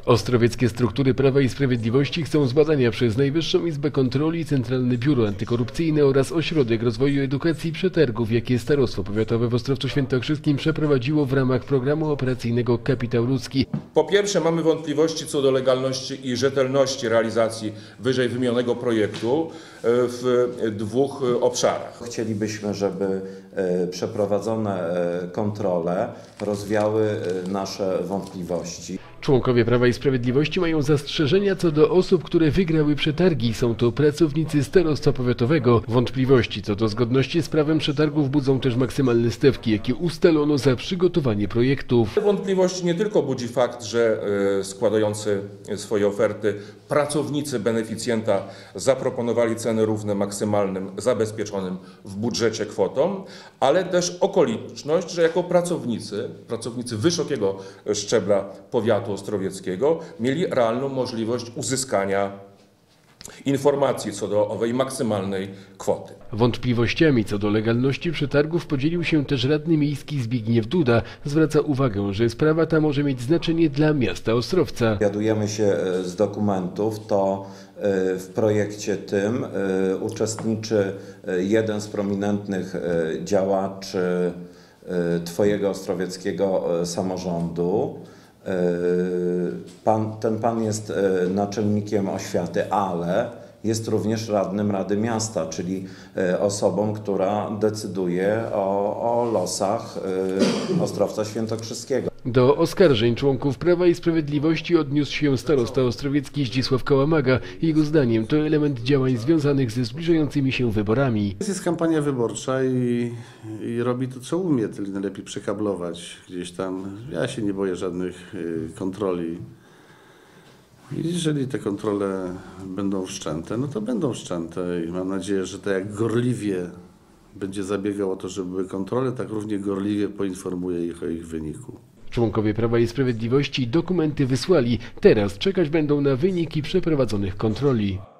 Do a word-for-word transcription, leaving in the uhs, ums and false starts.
Ostrowieckie struktury Prawa i Sprawiedliwości chcą zbadania przez Najwyższą Izbę Kontroli, Centralne Biuro Antykorupcyjne oraz Ośrodek Rozwoju Edukacji przetargów, jakie Starostwo Powiatowe w Ostrowcu Świętokrzyskim przeprowadziło w ramach programu operacyjnego Kapitał Ludzki. Po pierwsze, mamy wątpliwości co do legalności i rzetelności realizacji wyżej wymienionego projektu w dwóch obszarach. Chcielibyśmy, żeby przeprowadzone kontrole rozwiały nasze wątpliwości. Członkowie Prawa i Sprawiedliwości mają zastrzeżenia co do osób, które wygrały przetargi. Są to pracownicy Starostwa Powiatowego. Wątpliwości co do zgodności z prawem przetargów budzą też maksymalne stawki, jakie ustalono za przygotowanie projektów. Wątpliwości nie tylko budzi fakt, że składający swoje oferty pracownicy beneficjenta zaproponowali ceny równe maksymalnym zabezpieczonym w budżecie kwotom, ale też okoliczność, że jako pracownicy, pracownicy wysokiego szczebla powiatu ostrowieckiego mieli realną możliwość uzyskania informacji co do owej maksymalnej kwoty. Wątpliwościami co do legalności przetargów podzielił się też radny miejski Zbigniew Duda. Zwraca uwagę, że sprawa ta może mieć znaczenie dla miasta Ostrowca. Dowiadujemy się z dokumentów, to w projekcie tym uczestniczy jeden z prominentnych działaczy Twojego ostrowieckiego samorządu. Pan, ten pan jest naczelnikiem oświaty, ale jest również radnym Rady Miasta, czyli osobą, która decyduje o, o losach Ostrowca Świętokrzyskiego. Do oskarżeń członków Prawa i Sprawiedliwości odniósł się starosta ostrowiecki Zdzisław Kałamaga. Jego zdaniem to element działań związanych ze zbliżającymi się wyborami. Jest kampania wyborcza i, i robi to, co umie, tylko najlepiej przekablować gdzieś tam. Ja się nie boję żadnych y, kontroli. Jeżeli te kontrole będą wszczęte, no to będą wszczęte i mam nadzieję, że tak jak gorliwie będzie zabiegał o to, żeby były kontrole, tak równie gorliwie poinformuje ich o ich wyniku. Członkowie Prawa i Sprawiedliwości dokumenty wysłali. Teraz czekać będą na wyniki przeprowadzonych kontroli.